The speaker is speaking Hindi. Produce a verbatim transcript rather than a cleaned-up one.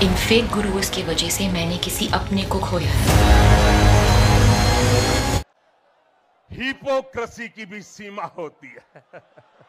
इन फेक गुरुओं की वजह से मैंने किसी अपने को खोया। हिपोक्रेसी की भी सीमा होती है।